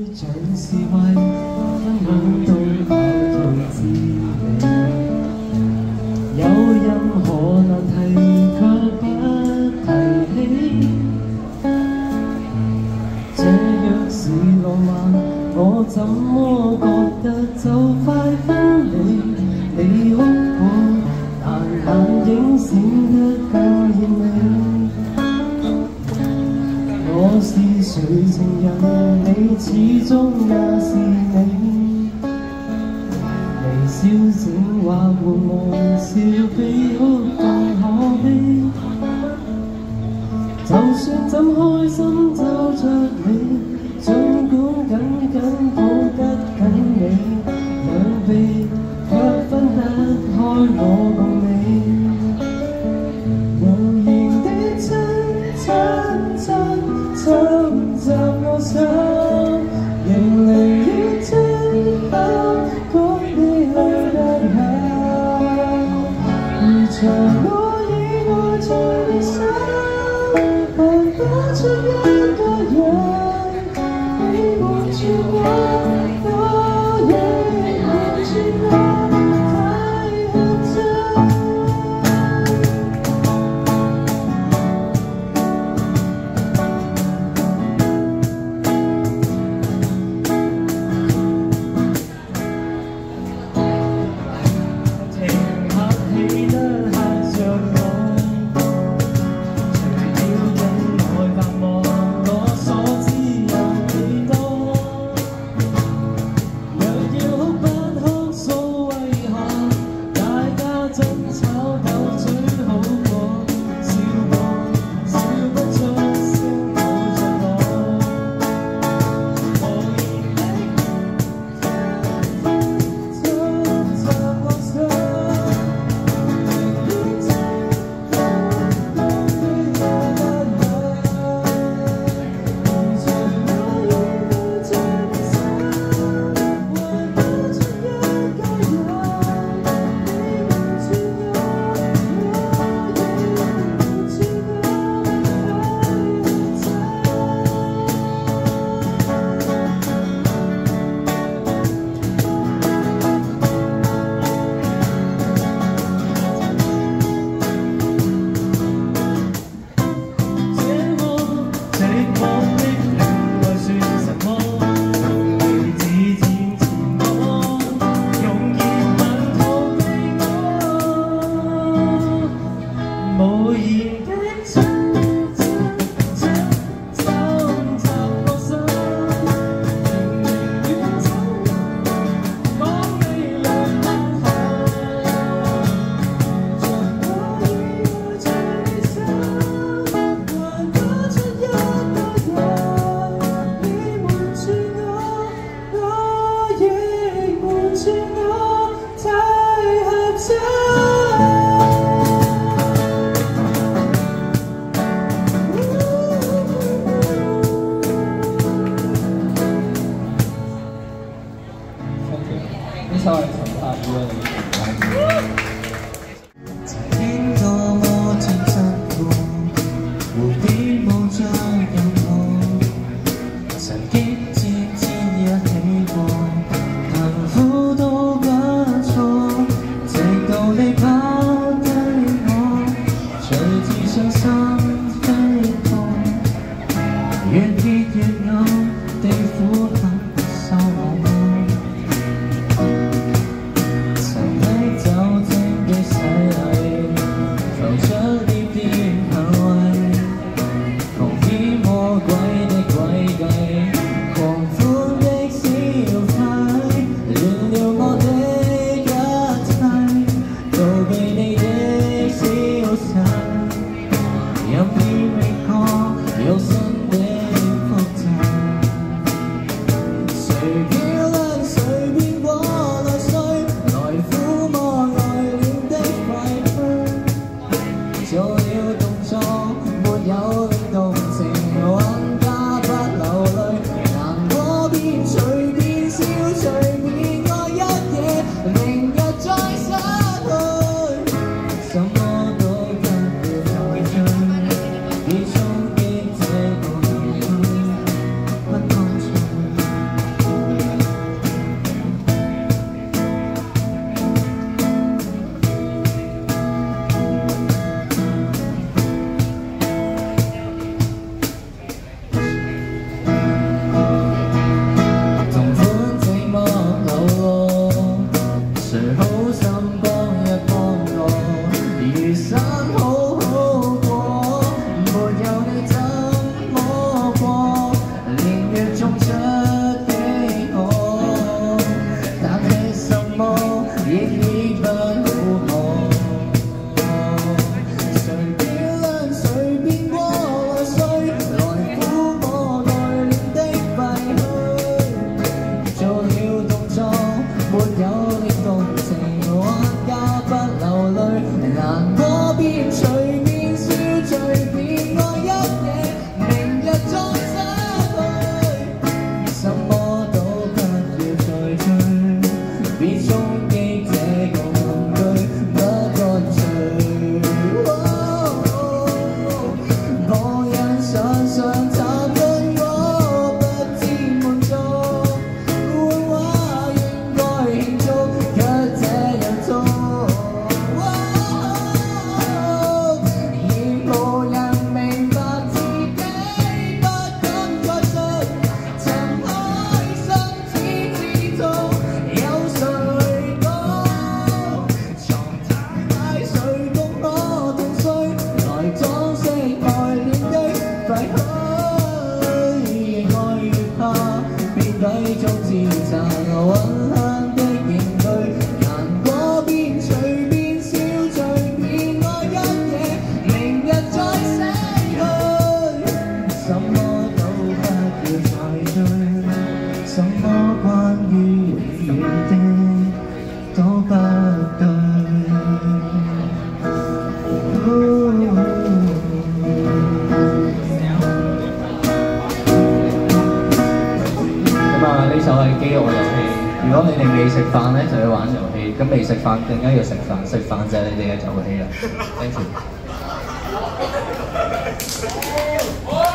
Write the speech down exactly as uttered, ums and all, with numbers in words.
像是為分享都跑到自理，有任何難題卻不提起。這若是浪漫，我怎麼覺得就快分離？你哭過，但眼影閃得更豔美。我是誰情人，你始終也是你。微笑整或緩慢笑，比哭更可悲。就算怎開心找着你，儘管緊緊抱得緊你，兩臂卻分不開我共你。無言的親親親侵襲我心，仍寧願聽不講你淚得下。如像我已愛在你身，看不出一個人，你瞞住我，我亦瞞住我。 稍微长大一位的一种曾經多麼天真過，無邊無障任何，曾經天天一起過，貧苦都不錯，直到你拋低我，隨自信心飛過，越跌越暗地苦恨受我。 繼續自責，溫刻的應對，難過便隨便笑隨便愛一夜，明日再死去，什麼都不要再追，什麼關於你的都不對。 呢首係飢餓遊戲。如果你哋未食飯咧，就要玩遊戲；咁未食飯更加要食飯，食飯就係你哋嘅遊戲啦。Thank you。